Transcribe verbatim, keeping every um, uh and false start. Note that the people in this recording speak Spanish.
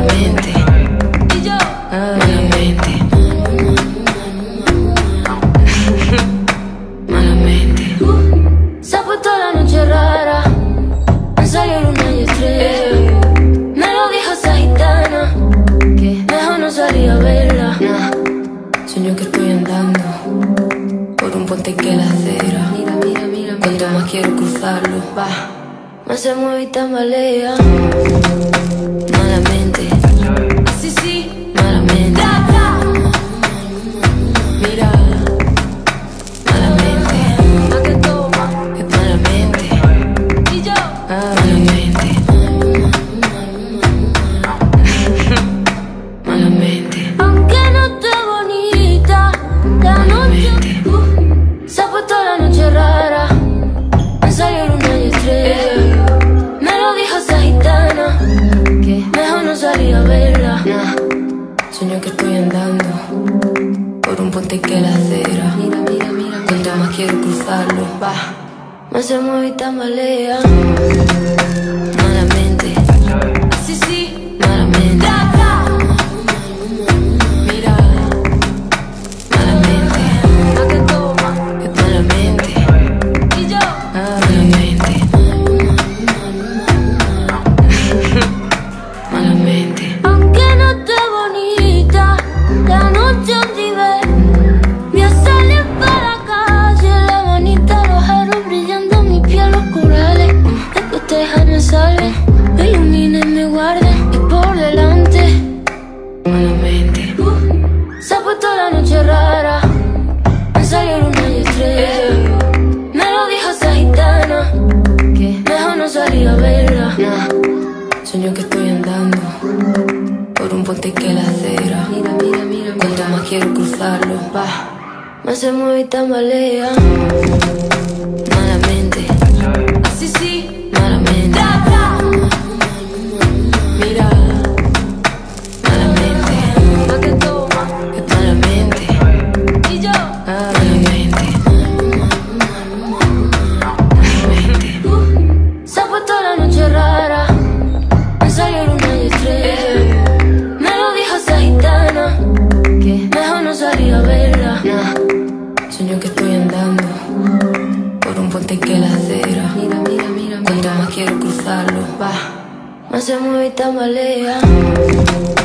Malamente. Y yo. Malamente. Malamente. Se ha puesto la noche rara, han salido luna y estrella. Me lo dijo esa gitana, que mejor no salía a verla. Nah. Sueño que estoy andando por un puente que la acera. Mira, mira, mira, Cuanto mira. más quiero cruzarlo, va. Más se mueve y tambalea. Malamente. Así sí, Malamente. bla, bla. Mira. Malamente. Pa' que toma. Es malamente. Y yo. Malamente. Malamente. Aunque no esté bonita, la noche uh, se ha puesto la noche rara, han salido luna y estrella. Me lo dijo esa gitana, que mejor no salía a verla. Nah. Sueño que estoy andando por un puente que la acera. Mira, mira, mira, Cuanto mira. más quiero cruzarlo, va. Más se mueve y tambalea. Malamente. Así sí, Malamente. bla, bla. Mira. Malamente. Pa' que toma. Es malamente. Y yo. Malamente. Malamente. Aunque no esté bonita, la noche vive. Voy a salir para la calle, la manita, los aros brillando en mi piel, los corales. Después te dejan me salve, me iluminen, me guarden, y por delante. Malamente. Uh, se ha puesto la noche rara, han salido luna y estrella. Me lo dijo esa gitana, que mejor no salía a verla. Nah. Sueño que estoy andando por un puente que la acera. Mira, mira, mira, Cuanto mira. más quiero cruzarlo, va. Más se mueve y tambalea. Malamente. Así sí, Malamente. bla, bla. Mira. Malamente. Pa' que toma. Es malamente. Y yo. Malamente. Malamente. Uh, se ha puesto la noche rara, han salido luna y estrella. Me lo dijo esa gitana, que mejor no salía a verla. Nah. Sueño que estoy andando por un puente que la acera. Mira, mira, mira, Cuanto mira. más quiero cruzarlo, va. Más se mueve y tambalea.